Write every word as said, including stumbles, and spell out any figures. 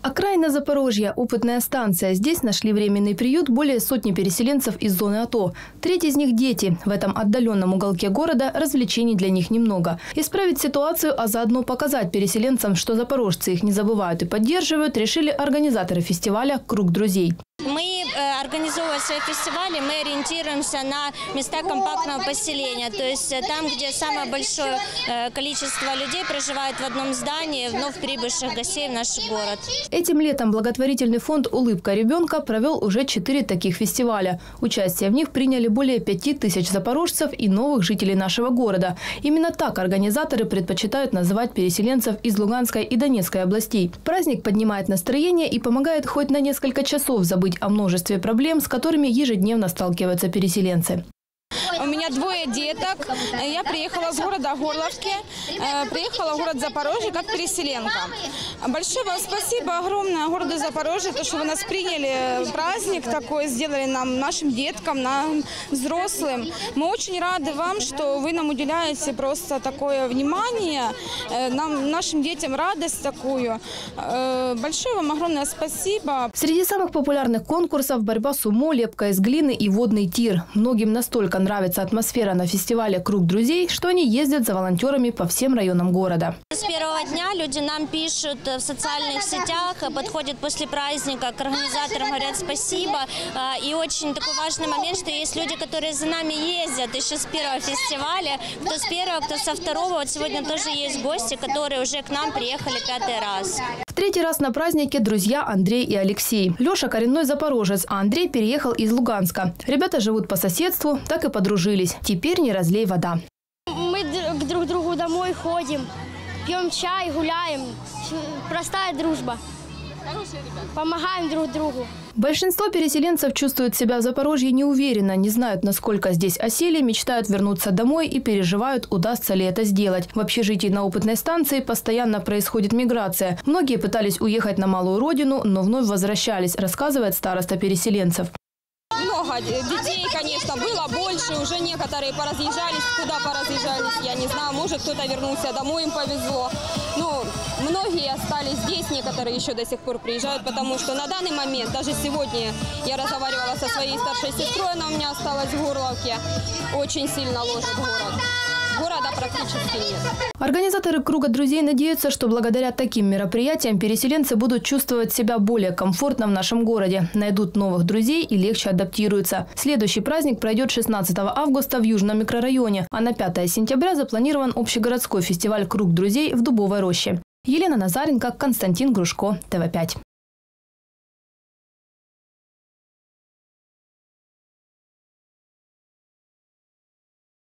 Окраина Запорожья – опытная станция. Здесь нашли временный приют более сотни переселенцев из зоны АТО. Треть из них – дети. В этом отдаленном уголке города развлечений для них немного. Исправить ситуацию, а заодно показать переселенцам, что запорожцы их не забывают и поддерживают, решили организаторы фестиваля «Круг друзей». Мы, организовывая свои фестивали, мы ориентируемся на места компактного поселения. То есть там, где самое большое количество людей проживает в одном здании, вновь прибывших гостей в наш город. Этим летом благотворительный фонд «Улыбка ребенка» провел уже четыре таких фестиваля. Участие в них приняли более пяти тысяч запорожцев и новых жителей нашего города. Именно так организаторы предпочитают называть переселенцев из Луганской и Донецкой областей. Праздник поднимает настроение и помогает хоть на несколько часов забыть о множестве проблем, с которыми ежедневно сталкиваются переселенцы. У меня двое деток. Я приехала с города Горловки, приехала в город Запорожье как переселенка. Большое вам спасибо огромное городу Запорожье, то, что вы нас приняли, праздник такой сделали нам, нашим деткам, нам взрослым. Мы очень рады вам, что вы нам уделяете просто такое внимание, нам, нашим детям радость такую. Большое вам огромное спасибо. Среди самых популярных конкурсов борьба сумо, лепка из глины и водный тир. Многим настолько нравится атмосфера на фестивале «Круг друзей», что они ездят за волонтерами по всем районам города. С первого дня люди нам пишут в социальных сетях, подходят после праздника к организаторам, говорят спасибо. И очень такой важный момент, что есть люди, которые за нами ездят еще с первого фестиваля. Кто с первого, кто со второго. Вот сегодня тоже есть гости, которые уже к нам приехали пятый раз. В третий раз на празднике друзья Андрей и Алексей. Леша коренной запорожец, а Андрей переехал из Луганска. Ребята живут по соседству, так и подружились. Теперь не разлей вода. Мы друг к другу домой ходим, пьем чай, гуляем. Простая дружба. Помогаем друг другу. Большинство переселенцев чувствуют себя в Запорожье неуверенно, не знают, насколько здесь осели, мечтают вернуться домой и переживают, удастся ли это сделать. В общежитии на опытной станции постоянно происходит миграция. Многие пытались уехать на малую родину, но вновь возвращались, рассказывает староста переселенцев. Много детей, конечно, было больше, уже некоторые поразъезжались, куда поразъезжались, я не знаю, может кто-то вернулся домой, им повезло. Но многие остались здесь, некоторые еще до сих пор приезжают, потому что на данный момент, даже сегодня я разговаривала со своей старшей сестрой, она у меня осталась в Горловке, очень сильно ложит город. Города практически нет. Организаторы «Круга друзей» надеются, что благодаря таким мероприятиям переселенцы будут чувствовать себя более комфортно в нашем городе, найдут новых друзей и легче адаптируются. Следующий праздник пройдет шестнадцатого августа в Южном микрорайоне, а на пятое сентября запланирован общегородской фестиваль «Круг друзей» в Дубовой роще. Елена Назаренко, Константин Грушко, тэ вэ пять.